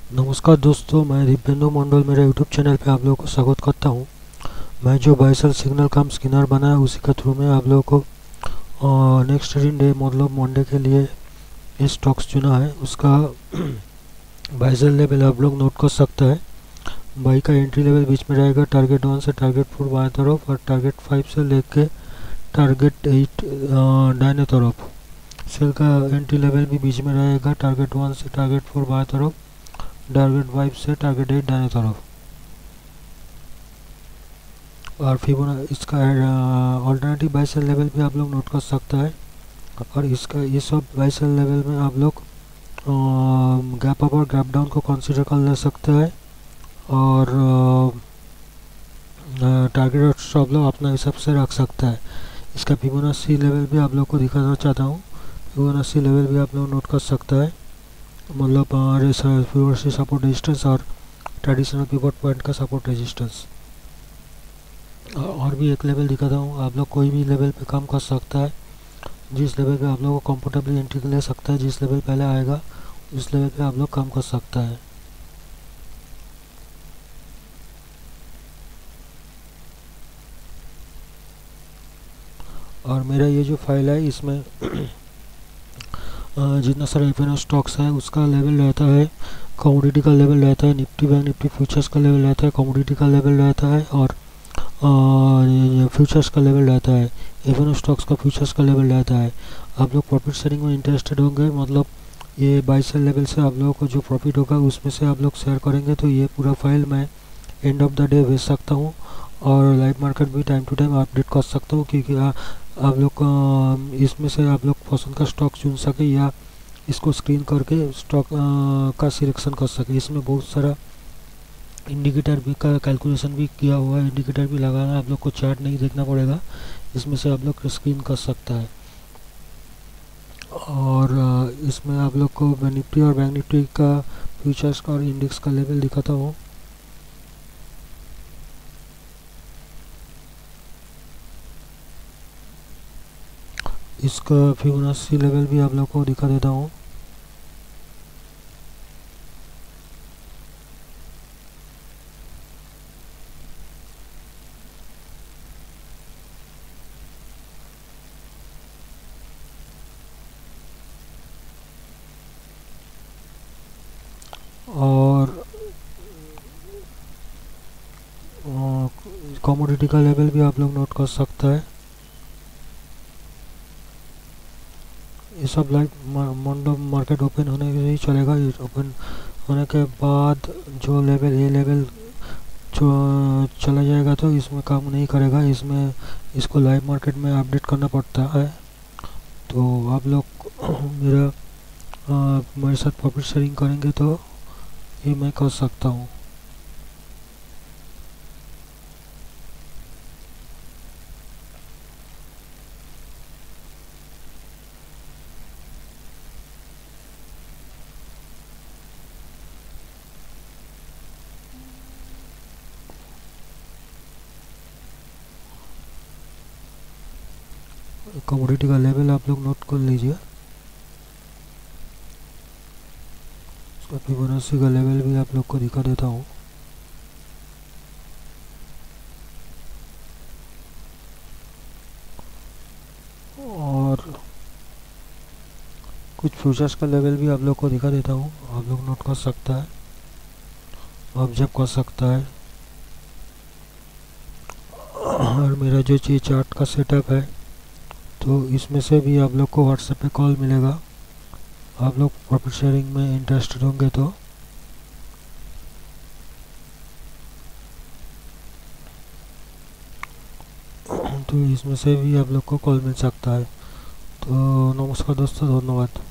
नमस्कार दोस्तों, मैं दिव्येंदु मंडल मेरे यूट्यूब चैनल पे आप लोगों को स्वागत करता हूँ। मैं जो बाय सेल सिग्नल कम स्किनर बनाया उसी के थ्रू में आप लोगों को नेक्स्ट ट्रेडिंग डे मतलब मंडे के लिए ये स्टॉक्स चुना है। उसका बाय सेल लेवल आप लोग नोट कर सकते हैं। बाई का एंट्री लेवल बीच में रहेगा टारगेट 1 से टारगेट 4 बाएं तरफ और टारगेट 5 से लेके टारगेट 8 दाहिने तरफ। सेल का एंट्री लेवल भी बीच में रहेगा टारगेट 1 से टारगेट 4 बाएं तरफ, टारगेट 5 से टारगेट 8 दाहिने तरफ। और इसका ऑल्टरनेटिव बाय सेल लेवल भी आप लोग नोट कर सकते हैं। और इसका ये सब बाय सेल लेवल में आप लोग गैप अप और गैप डाउन को कंसीडर कर ले सकते हैं। और टारगेट और स्टॉप लॉस अपना हिसाब से रख सकता है। इसका फिबोनाची लेवल भी आप लोग को दिखाना चाहता हूँ। फिबोनाची लेवल भी आप लोग नोट कर सकते हैं, मतलब फिबोनाची सपोर्ट रेजिस्टेंस और ट्रेडिशनल पिवट पॉइंट का सपोर्ट रेजिस्टेंस। और भी एक लेवल दिखाता हूँ, आप लोग कोई भी लेवल पे काम कर सकता है। जिस लेवल पे आप लोग को कंफर्टेबली एंट्री ले सकता है, जिस लेवल पहले आएगा उस लेवल पे आप लोग काम कर सकता है। और मेरा ये जो फाइल है इसमें जितना सारा एफ स्टॉक्स है उसका लेवल रहता है, कमोडिटी का लेवल रहता है, निफ्टी बैंक निफ्टी फ्यूचर्स का लेवल रहता है, कमोडिटी का लेवल रहता है और फ्यूचर्स का लेवल रहता है, एफ स्टॉक्स का फ्यूचर्स का लेवल रहता है। आप लोग प्रॉफिट शेयरिंग में इंटरेस्टेड होंगे, मतलब ये बाई सेल लेवल से आप लोगों को जो प्रॉफिट होगा उसमें से आप लोग शेयर करेंगे, तो ये पूरा फाइल मैं एंड ऑफ द डे भेज सकता हूँ। और लाइव मार्केट भी टाइम टू टाइम अपडेट कर सकता हूँ, क्योंकि आप लोग इसमें से आप लोग पसंद का स्टॉक चुन सके या इसको स्क्रीन करके स्टॉक का सिलेक्शन कर सके। इसमें बहुत सारा इंडिकेटर भी का कैलकुलेशन भी किया हुआ है, इंडिकेटर भी लगाना, आप लोग को चार्ट नहीं देखना पड़ेगा, इसमें से आप लोग स्क्रीन कर सकता है। और इसमें आप लोग को निफ्टी और बैंक निफ्टी का फ्यूचर्स का और इंडेक्स का लेवल दिखाता हूँ। इसका फिबोनाची लेवल भी आप लोग को दिखा देता हूँ। और कमोडिटी का लेवल भी आप लोग नोट कर सकते हैं। ये सब लाइव मंडो मार्केट ओपन होने से ही चलेगा। ये ओपन होने के बाद जो लेवल ये लेवल जो चला जाएगा तो इसमें काम नहीं करेगा, इसमें इसको लाइव मार्केट में अपडेट करना पड़ता है। तो आप लोग मेरे साथ प्रॉफिट शेयरिंग करेंगे तो ये मैं कर सकता हूँ। कमोडिटी का लेवल आप लोग नोट कर लीजिए। उसका फिबोनाची का लेवल भी आप लोग को दिखा देता हूँ। और कुछ फ्यूचर्स का लेवल भी आप लोग को दिखा देता हूँ, आप लोग नोट कर सकता है, ऑब्जर्व कर सकता है। और मेरा जो चीज चार्ट का सेटअप है तो इसमें से भी आप लोग को व्हाट्सएप पे कॉल मिलेगा। आप लोग प्रॉफिट शेयरिंग में इंटरेस्टेड होंगे तो इसमें से भी आप लोग को कॉल मिल सकता है। तो नमस्कार दोस्तों, धन्यवाद।